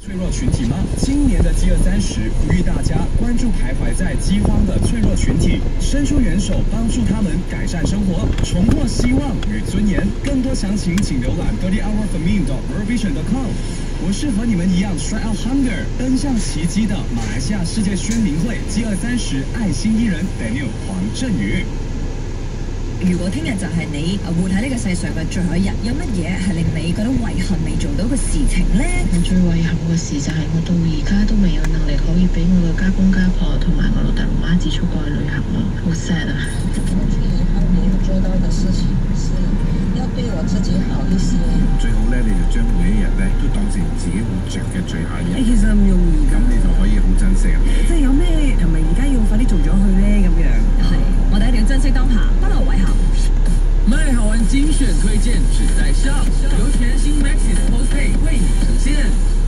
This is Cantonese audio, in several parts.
脆弱群体吗？今年的饥饿30呼吁大家关注徘徊在饥荒的脆弱群体，伸出援手帮助他们改善生活，重获希望与尊严。更多详情请浏览 30hourfamine.worldvision.com。我是和你们一样 try out hunger 奔向奇迹的马来西亚世界宣明会饥饿30爱心艺人 Daniel 黄振宇。 如果聽日就係你活喺呢個世上嘅最後一日，有乜嘢係令你覺得遺憾未做到嘅事情呢？ 我最遺憾嘅事就係我到而家都未有能力可以俾我嘅家公家婆同埋我老豆老媽自出國去旅行咯，好 sad 啊！ 我最遺憾沒有做到嘅事情是要對我自己好一些。 最好咧，你就將每一日咧都當成自己活着嘅最後一日。 其實唔容易， 咁你就可以好珍惜。 即係有咩係咪而家要快啲做咗佢咧？咁樣係，我哋一定要珍惜當下，不留遺憾。 麦好玩精選推薦只在笑，由全新 Maxis Postpay 為你呈現。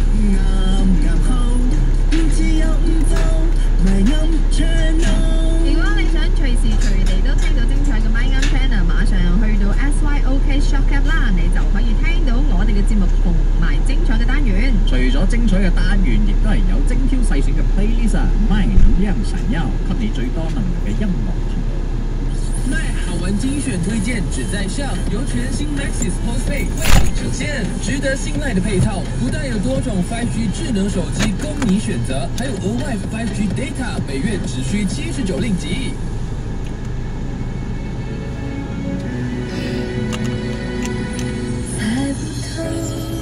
如果你想隨時隨地都聽到精彩嘅 My Am Channel， 馬上去到 SYOK Shop App 啦，你就可以聽到我哋嘅節目同埋精彩嘅單元。 除咗精彩嘅單元，亦都係有精挑細選嘅 playlist， My 能量閃耀，給你最多能量嘅音樂頻道。 麦好玩精選推薦只在笑，由全新 Maxis Postpay 為你呈現，值得信賴的配套，不但有多種 5G 智能手機供你選擇，還有額外 5G data，每月只需79令吉。